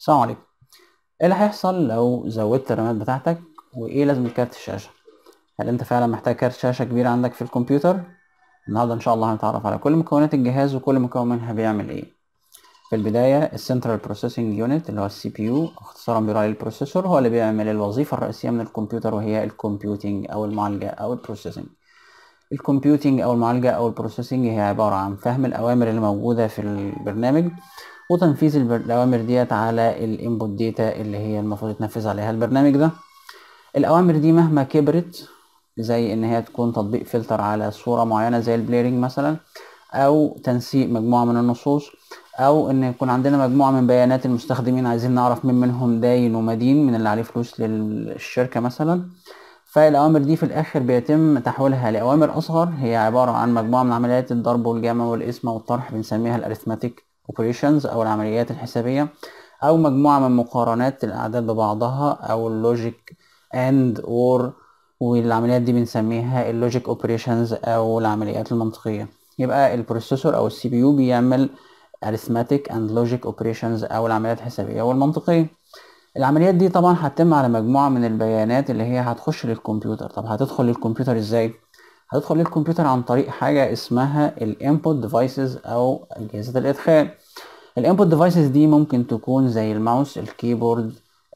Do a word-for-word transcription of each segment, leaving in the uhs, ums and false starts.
السلام عليكم. ايه اللي هيحصل لو زودت الرامات بتاعتك؟ وايه لازم كارت الشاشة؟ هل انت فعلا محتاج كارت شاشة كبير عندك في الكمبيوتر؟ النهارده ان شاء الله هنتعرف على كل مكونات الجهاز وكل مكون منها بيعمل ايه. في البداية السنترال بروسيسنج يونت اللي هو السي بي يو، اختصارا بيقول عليه البروسيسور، هو اللي بيعمل الوظيفة الرئيسية من الكمبيوتر وهي الكمبيوتنج او المعالجة او البروسيسنج. الكمبيوتنج او المعالجة او البروسيسنج هي عبارة عن فهم الاوامر اللي موجودة في البرنامج وتنفيذ البر- الاوامر ديت على الانبوت داتا اللي هي المفروض يتنفذ عليها البرنامج ده. الاوامر دي مهما كبرت، زي ان هي تكون تطبيق فلتر على صورة معينة زي البليرنج مثلا، او تنسيق مجموعة من النصوص، او ان يكون عندنا مجموعة من بيانات المستخدمين عايزين نعرف مين منهم داين ومدين من اللي عليه فلوس للشركة مثلا. فالاوامر دي في الاخر بيتم تحويلها لاوامر اصغر، هي عبارة عن مجموعة من عمليات الضرب والجمع والقسمة والطرح، بنسميها الاريثماتيك اوبريشنز او العمليات الحسابية، او مجموعة من مقارنات الاعداد ببعضها او اللوجيك اند اور، والعمليات دي بنسميها اللوجيك اوبريشنز او العمليات المنطقية. يبقى البروسيسور او السي بي يو بيعمل arithmetic and logic operations او العمليات الحسابية والمنطقية. العمليات دي طبعا هتتم على مجموعة من البيانات اللي هي هتخش للكمبيوتر. طب هتدخل للكمبيوتر ازاي؟ هتدخل للكمبيوتر عن طريق حاجة اسمها الانبوت ديفايسز او اجهزة الادخال. الانبوت ديفايسز دي ممكن تكون زي الماوس، الكيبورد،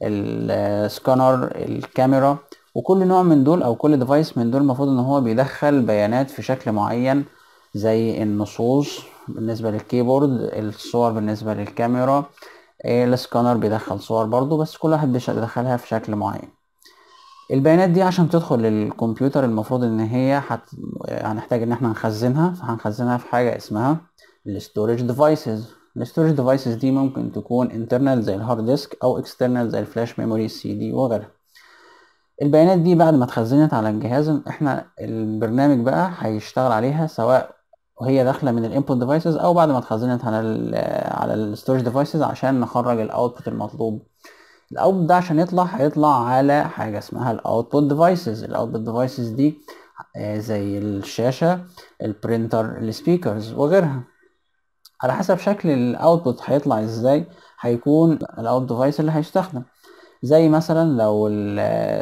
السكانر، الكاميرا، وكل نوع من دول او كل ديفايس من دول المفروض ان هو بيدخل بيانات في شكل معين، زي النصوص بالنسبة للكيبورد، الصور بالنسبة للكاميرا، السكانر بيدخل صور برضو، بس كل واحد بيش- بيدخلها في شكل معين. البيانات دي عشان تدخل للكمبيوتر المفروض ان هي حت... هنحتاج ان احنا نخزنها، فهنخزنها في حاجة اسمها الستورج ديفايسز. الستورج ديفايسز دي ممكن تكون internal زي الهارد ديسك او external زي الفلاش ميموري، السي دي وغيرها. البيانات دي بعد ما اتخزنت على الجهاز، احنا البرنامج بقى هيشتغل عليها، سواء وهي داخله من الانبوت ديفايسز او بعد ما اتخزنت على ال على الستورج ديفايسز عشان نخرج الاوتبوت المطلوب. الاوتبوت ده عشان يطلع هيطلع على حاجه اسمها الاوتبوت ديفايسز. الاوتبوت ديفايسز دي آه، زي الشاشه، البرينتر، السبيكرز وغيرها. على حسب شكل الاوتبوت هيطلع ازاي هيكون الاوت ديفايس اللي هيستخدم. زي مثلا لو ال-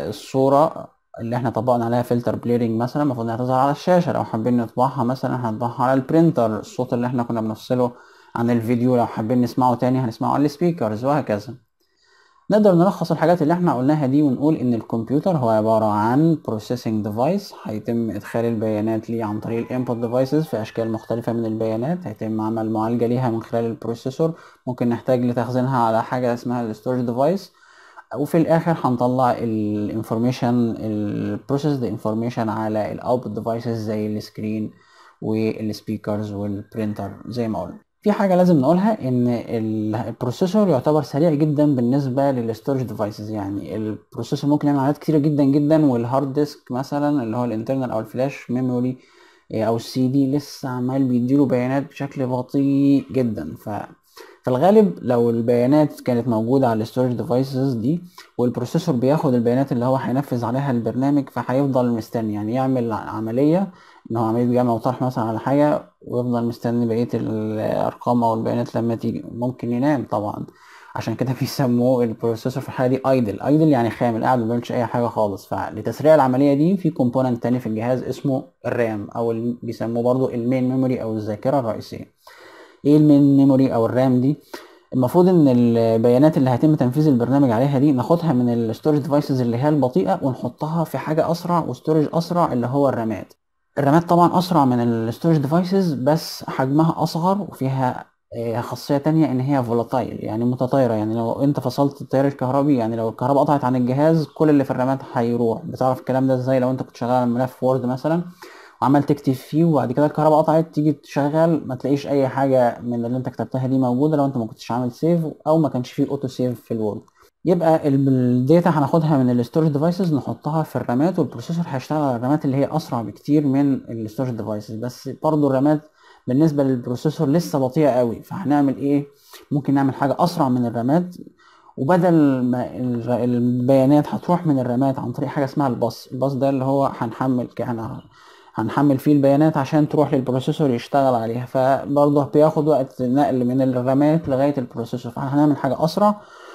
الصورة اللي احنا طبقنا عليها فلتر بليرنج مثلا المفروض انها تظهر على الشاشة، لو حابين نطبعها مثلا هنطبعها على البرينتر. الصوت اللي احنا كنا بنفصله عن الفيديو لو حابين نسمعه تاني هنسمعه على السبيكرز وهكذا. نقدر نلخص الحاجات اللي احنا قلناها دي ونقول ان الكمبيوتر هو عبارة عن processing device، هيتم ادخال البيانات ليه عن طريق الانبوت devices في اشكال مختلفة من البيانات، هيتم عمل معالجة ليها من خلال البروسيسور، ممكن نحتاج لتخزينها على حاجة اسمها الستورج ديفايس، وفي الاخر هنطلع الانفورميشن البروسيس دي انفورميشن على الاوتبوت ديفايسز زي السكرين والسبيكرز والبرينتر. زي ما قلنا في حاجه لازم نقولها، ان ال- البروسيسور يعتبر سريع جدا بالنسبه للستورج ديفايسز. يعني البروسيسور ممكن يعمل عمليات كتيره جدا جدا، والهارد ديسك مثلا اللي هو الانترنال او الفلاش ميموري او السي دي لسه عمال بيديله بيانات بشكل بطيء جدا. ف في الغالب لو البيانات كانت موجودة على الستورج ديفايسز دي والبروسيسور بياخد البيانات اللي هو هينفذ عليها البرنامج، فهيفضل مستني، يعني يعمل عملية ان هو عملية جمع وطرح مثلا على حاجة ويفضل مستني بقية الأرقام أو البيانات لما تيجي، ممكن ينام طبعا. عشان كده بيسموه البروسيسور في الحالة دي ايدل. ايدل يعني خامل، قاعد ما بيعملش أي حاجة خالص. فلتسريع العملية دي في كومبوننت تاني في الجهاز اسمه الرام، أو ال- بيسموه برضو المين ميموري أو الذاكرة الرئيسية. ايه المين ميموري او الرام دي؟ المفروض ان البيانات اللي هيتم تنفيذ البرنامج عليها دي ناخدها من الستورج ديفايسز اللي هي البطيئه ونحطها في حاجه اسرع وستورج اسرع اللي هو الرامات. الرامات طبعا اسرع من الستورج ديفايسز بس حجمها اصغر، وفيها آه، خاصيه تانية ان هي فولاتايل يعني متطايره. يعني لو انت فصلت التيار الكهربي، يعني لو الكهرباء قطعت عن الجهاز كل اللي في الرامات هيروح. بتعرف الكلام ده ازاي؟ لو انت كنت شغال على ملف وورد مثلا وعمال تكتب فيه وبعد كده الكهرباء قطعت، تيجي تشغل ما تلاقيش اي حاجه من اللي انت كتبتها دي موجوده لو انت ما كنتش عامل سيف او ما كانش فيه اوتو سيف في الوورد. يبقى ال- الداتا هناخدها من الستورج ديفايسز نحطها في الرامات، والبروسيسور هيشتغل على الرامات اللي هي اسرع بكتير من الستورج ديفايسز. بس برضو الرامات بالنسبه للبروسيسور لسه بطيئه قوي، فهنعمل ايه؟ ممكن نعمل حاجه اسرع من الرامات، وبدل ما ال- البيانات هتروح من الرامات عن طريق حاجه اسمها الباص. الباص ده اللي هو هنحمل كأنه هنحمل فيه البيانات عشان تروح للبروسيسور يشتغل عليها، فبرضه بياخد وقت نقل من الرامات لغاية البروسيسور. فاحنا هنعمل حاجة أسرع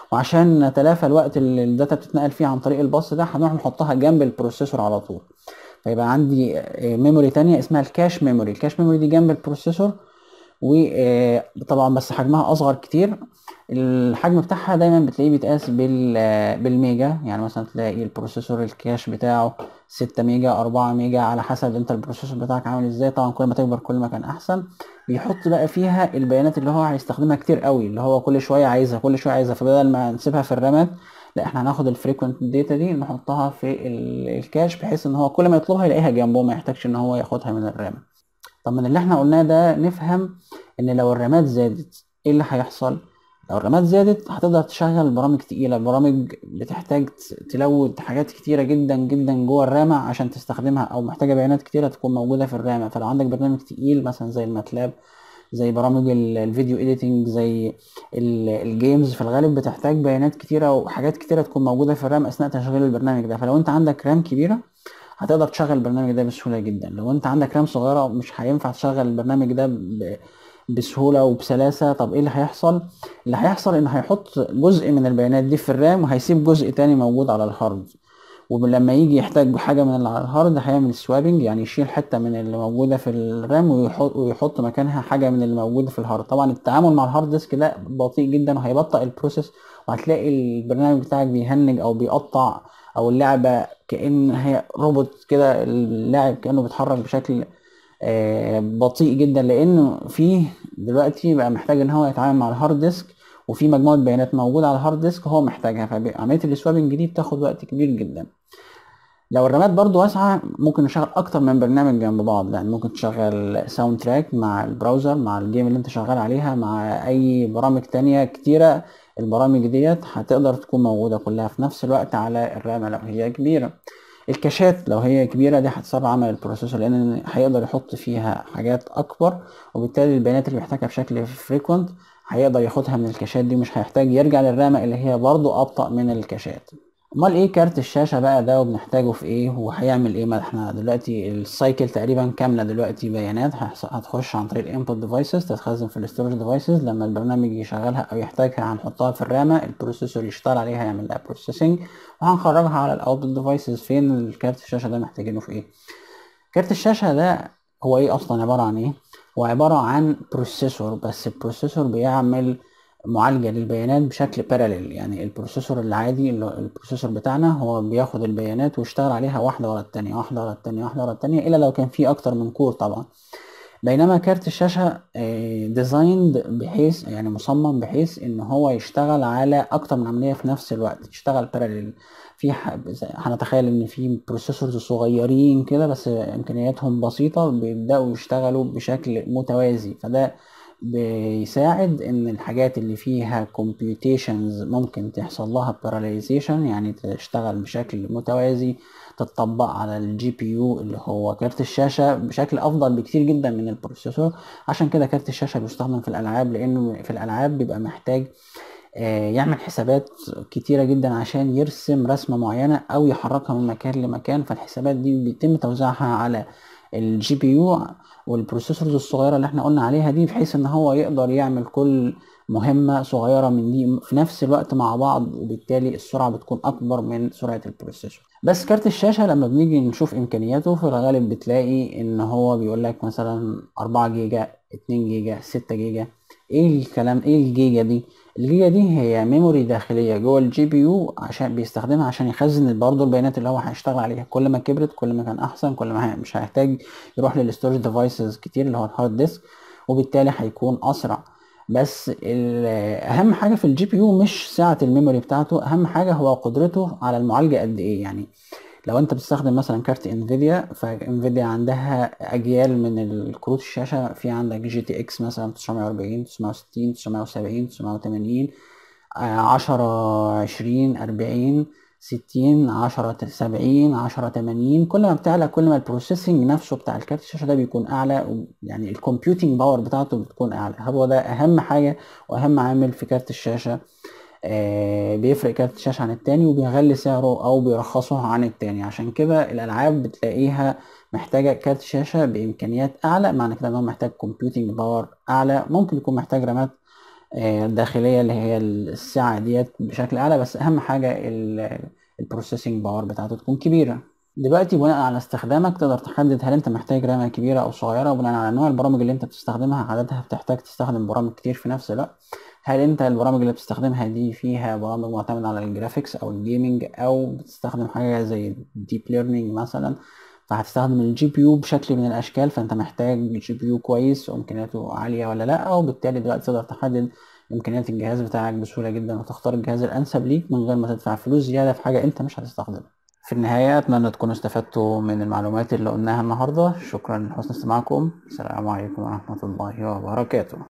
وعشان نتلافى الوقت اللي الداتا بتتنقل فيه عن طريق الباص ده هنروح نحطها جنب البروسيسور على طول. فيبقى عندي ميموري تانية اسمها الكاش ميموري. الكاش ميموري دي جنب البروسيسور، وطبعا بس حجمها اصغر كتير. الحجم بتاعها دايما بتلاقيه بيتقاس بالميجا، يعني مثلا تلاقي البروسيسور الكاش بتاعه ستة ميجا أربعة ميجا على حسب انت البروسيسور بتاعك عامل ازاي. طبعا كل ما تكبر كل ما كان احسن. بيحط بقى فيها البيانات اللي هو هيستخدمها كتير قوي، اللي هو كل شويه عايزها كل شويه عايزها. فبدل ما نسيبها في الرامات، لا احنا هناخد الفريكوينت داتا دي نحطها في الكاش، بحيث ان هو كل ما يطلبها يلاقيها جنبه، ما يحتاجش ان هو ياخدها من الرام. طب من اللي احنا قلناه ده نفهم ان لو الرامات زادت ايه اللي هيحصل. لو الرامات زادت هتقدر تشغل برامج تقيلة، برامج بتحتاج تلود حاجات كتيرة جدا جدا جوه الرامة عشان تستخدمها، او محتاجة بيانات كتيرة تكون موجودة في الرامة. فلو عندك برنامج تقيل مثلا زي الماتلاب، زي برامج الفيديو اديتنج، زي الجيمز، في الغالب بتحتاج بيانات كتيرة وحاجات كتيرة تكون موجودة في الرام اثناء تشغيل البرنامج ده. فلو انت عندك رام كبيرة هتقدر تشغل البرنامج ده بسهولة جدا. لو انت عندك رام صغيرة مش هينفع تشغل البرنامج ده ب- بسهولة وبسلاسة. طب ايه اللي هيحصل؟ اللي هيحصل انه هيحط جزء من البيانات دي في الرام وهيسيب جزء تاني موجود على الهارد. ولما يجي يحتاج حاجة من اللي على الهارد هيعمل سوابنج، يعني يشيل حتة من اللي موجودة في الرام ويحط, ويحط مكانها حاجة من اللي موجودة في الهارد. طبعا التعامل مع الهارد ديسك ده بطيء جدا وهيبطئ البروسيس، وهتلاقي البرنامج بتاعك بيهنج او بيقطع، او اللعبة كأن هي روبوت كده، اللاعب كأنه بيتحرك بشكل آه، بطيء جدا، لأنه فيه دلوقتي بقى محتاج ان هو يتعامل مع الهارد ديسك، وفي مجموعة بيانات موجودة على الهارد ديسك هو محتاجها. فعملية السوابنج دي بتاخد وقت كبير جدا. لو الرامات برضو واسعة ممكن نشغل أكتر من برنامج جنب بعض، يعني ممكن تشغل ساوند تراك مع البراوزر مع الجيم اللي انت شغال عليها مع أي برامج تانية كتيرة. البرامج ديت هتقدر تكون موجودة كلها في نفس الوقت على الرامة لو هي كبيرة. الكاشات لو هي كبيرة دي هتسرع عمل البروسيسور، لأن هيقدر يحط فيها حاجات أكبر، وبالتالي البيانات اللي محتاجها بشكل فريكوينت هيقدر ياخدها من الكاشات دي، مش هيحتاج يرجع للرامة اللي هي برضو أبطأ من الكاشات. امال ايه كارت الشاشه بقى ده وبنحتاجه في ايه وهيعمل ايه؟ ما احنا دلوقتي السايكل تقريبا كامله دلوقتي بيانات هيحص- هتخش عن طريق الانبوت ديفايسز تتخزن في الاستورج ديفايسز. لما البرنامج يشغلها او يحتاجها هنحطها في الرامه، البروسيسور يشتغل عليها يعمل لها بروسيسنج، وهنخرجها على الاوتبوت ديفايسز. فين الكارت الشاشه ده محتاجينه في ايه؟ كارت الشاشه ده هو ايه اصلا؟ عباره عن ايه؟ هو عباره عن بروسيسور، بس البروسيسور بيعمل معالجة للبيانات بشكل باراليل. يعني البروسيسور العادي اللي هو البروسيسور بتاعنا هو بياخد البيانات ويشتغل عليها واحدة ورا التانية واحدة ورا التانية واحدة ورا التانية، إلا لو كان في أكتر من كور طبعا. بينما كارت الشاشة ديزايند بحيث، يعني مصمم بحيث ان هو يشتغل على اكتر من عملية في نفس الوقت، يشتغل باراليل. في ح- هنتخيل ان في بروسيسورز صغيرين كده بس امكانياتهم بسيطة بيبدأوا يشتغلوا بشكل متوازي. فده بيساعد ان الحاجات اللي فيها computations ممكن تحصل لها parallelization، يعني تشتغل بشكل متوازي، تتطبق على الجي بي يو اللي هو كارت الشاشة بشكل أفضل بكتير جدا من البروسيسور. عشان كده كارت الشاشة بيستخدم في الألعاب، لأنه في الألعاب بيبقى محتاج آه، يعمل حسابات كتيرة جدا عشان يرسم رسمة معينة أو يحركها من مكان لمكان. فالحسابات دي بيتم توزيعها على الجي بي يو والبروسيسورز الصغيرة اللي احنا قلنا عليها دي، بحيث ان هو يقدر يعمل كل مهمة صغيرة من دي في نفس الوقت مع بعض، وبالتالي السرعة بتكون أكبر من سرعة البروسيسور. بس كارت الشاشة لما بنيجي نشوف إمكانياته في الغالب بتلاقي إن هو بيقول لك مثلا أربعة جيجا، اتنين جيجا، ستة جيجا. إيه الكلام؟ إيه الجيجا دي؟ الجيجا دي هي ميموري داخلية جوه الجي بي يو، عشان بيستخدمها عشان يخزن برضه البيانات اللي هو هيشتغل عليها. كل ما كبرت كل ما كان أحسن، كل ما هي- مش هيحتاج يروح للستورج ديفايسز كتير اللي هو الهارد ديسك، وبالتالي هيكون أسرع. بس ال- اهم حاجه في الجي بي يو مش سعه الميموري بتاعته، اهم حاجه هو قدرته على المعالجه قد ايه. يعني لو انت بتستخدم مثلا كارت انفيديا، فانفيديا عندها اجيال من الكروت الشاشه، في عندك جي تي اكس مثلا تسعمية واربعين، تسعمية وستين، تسعمية وسبعين، تسعمية وتمانين، عشرة، عشرين، اربعين، ستين، عشرة، سبعين، عشرة، تمانين. كل ما بتعلى كل ما البروسيسنج نفسه بتاع الكارت الشاشة ده بيكون أعلى، يعني الكمبيوتنج باور بتاعته بتكون أعلى. هو ده أهم حاجة وأهم عامل في كارت الشاشة. آه بيفرق كارت الشاشة عن التاني وبيغلي سعره أو بيرخصه عن التاني. عشان كده الألعاب بتلاقيها محتاجة كارت شاشة بإمكانيات أعلى، معنى كده إن هو محتاج كومبيوتنج باور أعلى. ممكن يكون محتاج رامات آه، الداخلية اللي هي السعة ديت بشكل أعلى، بس أهم حاجة البروسيسنج باور بتاعته تكون كبيرة. دلوقتي بناء على استخدامك تقدر تحدد هل انت محتاج رامة كبيرة او صغيرة، وبناء على نوع البرامج اللي انت بتستخدمها عددها بتحتاج تستخدم برامج كتير في نفس الوقت. هل انت البرامج اللي بتستخدمها دي فيها برامج معتمدة على الجرافيكس او الجيمنج، او بتستخدم حاجة زي الديب ليرنينج مثلا، فهتستخدم الجي بي يو بشكل من الاشكال، فانت محتاج جي بي يو كويس وامكانياته عالية ولا لا، وبالتالي دلوقتي تقدر تحدد امكانيات الجهاز بتاعك بسهولة جدا، وتختار الجهاز الانسب ليك من غير ما تدفع فلوس زيادة في حاجة انت مش هتستخدمها. في النهاية أتمنى تكونوا استفدتوا من المعلومات اللي قلناها النهاردة. شكرا لحسن استماعكم. السلام عليكم ورحمة الله وبركاته.